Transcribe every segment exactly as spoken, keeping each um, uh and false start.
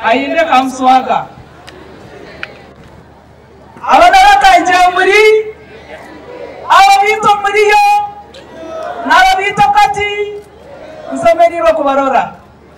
ayinde kamuswaga abadala kanje muri ababito muriyo n'ababito kati nsomererwa kubarora.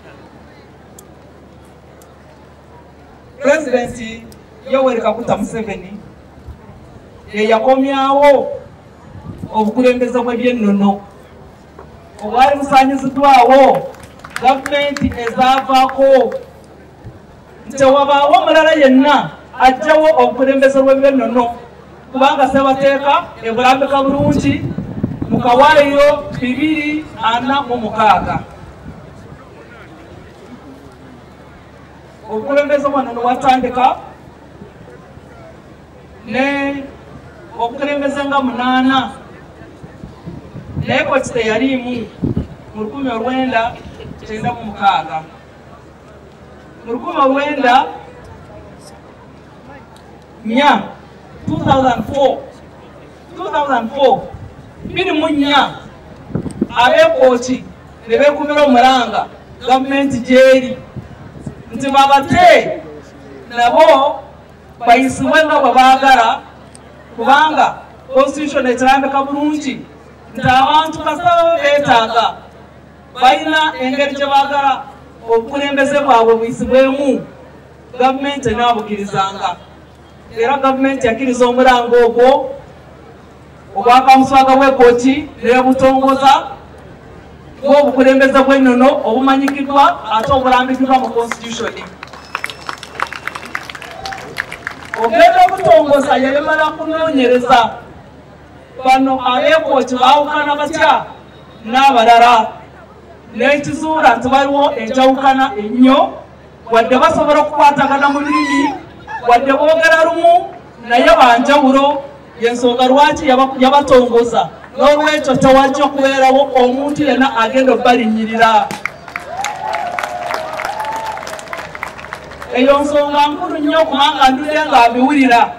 President Yoweri Kaguta Museveni ye yakomyawo obukulembeze bw'ebyennono obwali busaanyizidwawo gavumenti ezaavaako nti wabaawo omulala yenna ajjawo obukulembeze bw'ebyennono kubanga Ssebateeka ebulambika bulungi mu kawaayiro bibiri ana mu mukaaga. Obukulembeze bw'ennono bwatandika ne obukulembeze nga munaana naye Kooki teyaliimu mu lukumi olwenda kyenda mu mukaaga. Mu lukumi olwenda nnya two thousand four biri mu nnya ab'e-Kooki ne beekumira omulanga gavumenti gy'eri nti babate nabo bayisibwe nga bwe baagala kubanga constitution ekirambika bulungi nti abantu kasaba beetaaga balina engeri gye baagala obukulembeze bwabwe buyisibwemu gavumenti enaabukirizanga. Era gavumenti yakiriza omulango ogwo obwakamuswaga bw'e-Kooki n'ebutongoza bw'obukulembeze bw'ennono obumanyikiddwa ate obulambikibwa mu constitution. Ogenda obutongoza yabimala kunoonyereza bano ab'e-Kooki baawukana batya n'abalala n'ekizuula nti waliwo enjawukana ennyo wadde basobola okukwatagana mu lulimi wadde boogera lumu naye banjawulo y'ensonga lwaki yabatongoza n'olwekyo tewajja kubeerawo omuntu yenna agenda obbalinyirira. Eyo nsonga nkulu nnyo kubanga ndudde nga mbiwulira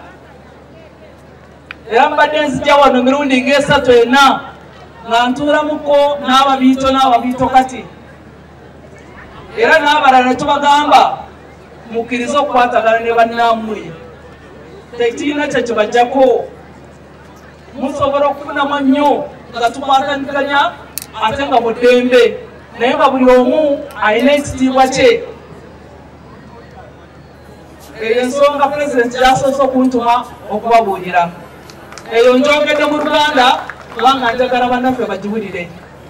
era mbadde nzijja wano mirundi ng'esatu ena nga ntuulamuko n'ababiito n'ababiito kati era n'abalala ne tubagamba mukkirize okukwatagana ne bannammwe tekirina kyekyo bajjako musobola okufunamu nnyo nga tukwataganya ate nga mu ddembe naye nga buli omu alina ekitiibwa kye. Eyo ensonga pulezidenti yasoose okuntuma okubabuulira. Eyo njogedde mu Luganda kubanga njagala bannaffe bagiwulire.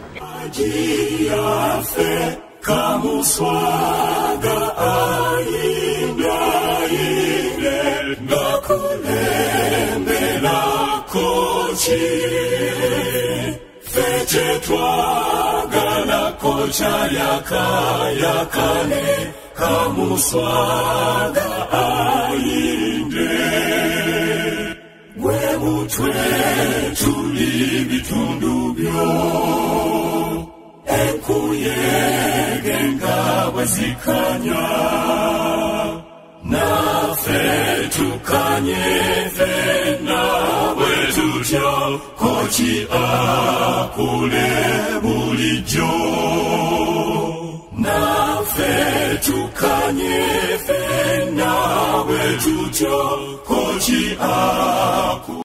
Kamuswaga ayinde ayinde nakulembera Kooki fete twagala kocha yakayakane kamuswaga ayinde webutwe tuli bitundu byo enkuyege ngawe zikanya nafe tukanye fena wetutya Kooki akule bulijjo nafe tukanye fena wetutya Kooki akule